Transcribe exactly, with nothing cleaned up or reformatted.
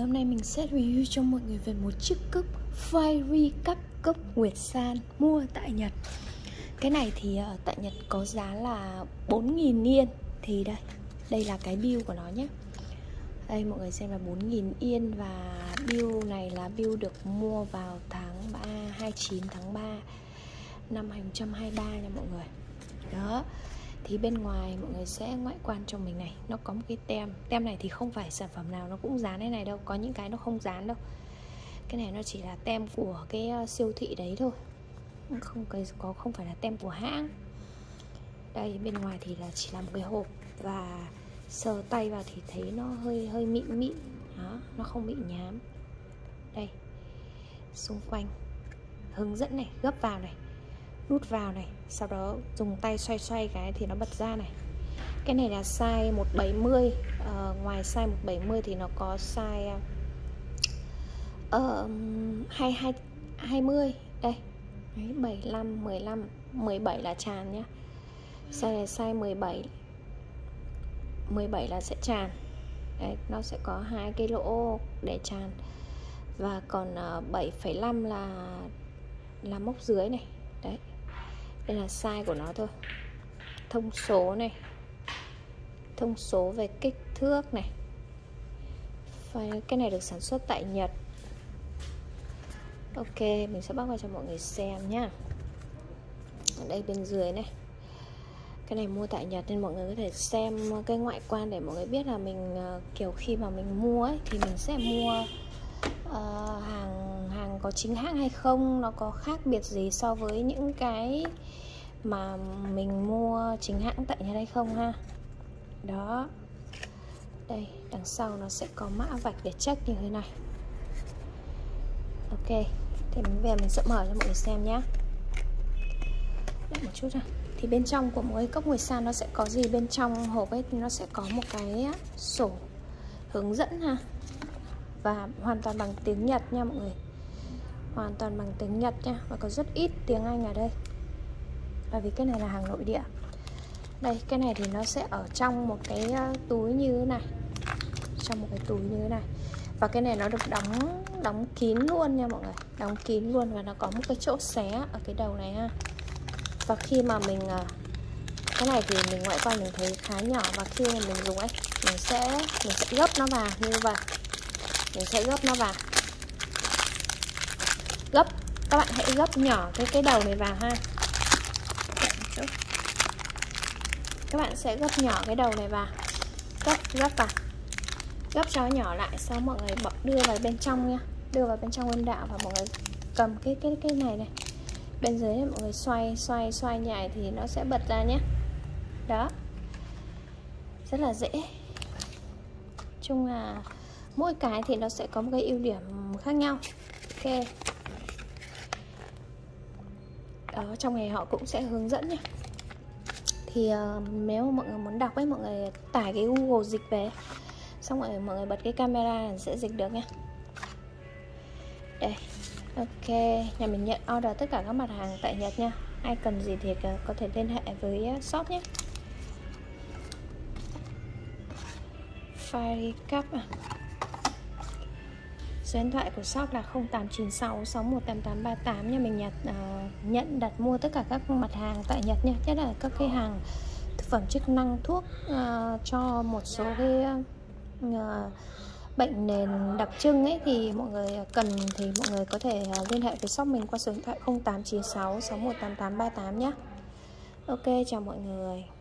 hôm nay mình sẽ review cho mọi người về một chiếc cốc Fairy Cup cốc Nguyệt San mua tại Nhật. Cái này thì ở tại Nhật có giá là bốn nghìn yên. Thì đây, đây là cái bill của nó nhé. Đây mọi người xem là bốn nghìn yên. Và bill này là bill được mua vào tháng ba, hai mươi chín tháng ba năm hai không hai ba nha mọi người. Đó. Thì bên ngoài mọi người sẽ ngoại quan cho mình này, nó có một cái tem. Tem này thì không phải sản phẩm nào nó cũng dán thế này đâu, có những cái nó không dán đâu. Cái này nó chỉ là tem của cái siêu thị đấy thôi, không cái có không phải là tem của hãng. Đây bên ngoài thì là chỉ là một cái hộp, và sờ tay vào thì thấy nó hơi hơi mịn mịn đó, nó không bị nhám. Đây, xung quanh hướng dẫn này, gấp vào này, nút vào này, sau đó dùng tay xoay xoay cái thì nó bật ra này. Cái này là size một bảy mươi. ờ, Ngoài size một bảy mươi thì nó có size uh, hai hai hai mươi. Đây đấy, bảy mươi lăm, mười lăm, mười bảy là tràn nhá. Size này size mười bảy, mười bảy là sẽ tràn. Đấy, nó sẽ có hai cái lỗ để tràn. Và còn uh, bảy phẩy năm là là móc dưới này. Đấy, đây là size của nó thôi. Thông số này, thông số về kích thước này. Cái này được sản xuất tại Nhật. Ok, mình sẽ bắt vào cho mọi người xem nhá. Ở đây bên dưới này, cái này mua tại Nhật nên mọi người có thể xem cái ngoại quan để mọi người biết là mình kiểu khi mà mình mua ấy, thì mình sẽ mua uh, hàng hàng có chính hãng hay không, nó có khác biệt gì so với những cái mà mình mua chính hãng tại Nhật hay không ha. Đó. Đây, đằng sau nó sẽ có mã vạch để check như thế này. Ok, thì mình về mình sẽ mở cho mọi người xem nhé. Đợi một chút ra. Thì bên trong của mỗi cốc Nguyệt San nó sẽ có gì? Bên trong hộp ấy thì nó sẽ có một cái sổ hướng dẫn ha. Và hoàn toàn bằng tiếng Nhật nha mọi người. Hoàn toàn bằng tiếng Nhật nha. Và có rất ít tiếng Anh ở đây, bởi vì cái này là hàng nội địa. Đây, cái này thì nó sẽ ở trong một cái túi như thế này. Trong một cái túi như thế này. Và cái này nó được đóng đóng kín luôn nha mọi người. Đóng kín luôn, và nó có một cái chỗ xé ở cái đầu này ha. Và khi mà mình cái này thì mình ngoại quan mình thấy khá nhỏ, và khi mà mình dùng ấy, mình sẽ mình sẽ gấp nó vào như vậy. Mình sẽ gấp nó vào. Gấp, các bạn hãy gấp nhỏ cái cái đầu này vào ha. Các bạn sẽ gấp nhỏ cái đầu này vào. Gấp gấp vào. Gấp cho nó nhỏ lại, sau mọi người bỏ đưa vào bên trong nha. Đưa vào bên trong âm đạo, và mọi người cầm cái cái cái này này. Bên dưới này mọi người xoay xoay xoay nhảy thì nó sẽ bật ra nhé. Đó. Rất là dễ. Chung là mỗi cái thì nó sẽ có một cái ưu điểm khác nhau. Ok. Đó, trong này họ cũng sẽ hướng dẫn nhé. Thì uh, nếu mà mọi người muốn đọc ấy, mọi người tải cái Google dịch về, xong rồi mọi người bật cái camera là sẽ dịch được nha. Đây. Ok, nhà mình nhận order tất cả các mặt hàng tại Nhật nha. Ai cần gì thì có thể liên hệ với shop nhé. Fairy Cup à. Số điện thoại của shop là không tám chín sáu sáu một tám tám ba tám nha. Mình Nhật uh, nhận đặt mua tất cả các mặt hàng tại Nhật nha. Nhất là các cái hàng thực phẩm chức năng, thuốc uh, cho một số cái uh, bệnh nền đặc trưng ấy, thì mọi người cần thì mọi người có thể liên hệ với shop mình qua số điện thoại không tám chín sáu sáu một tám tám ba tám nhé. Ok, chào mọi người.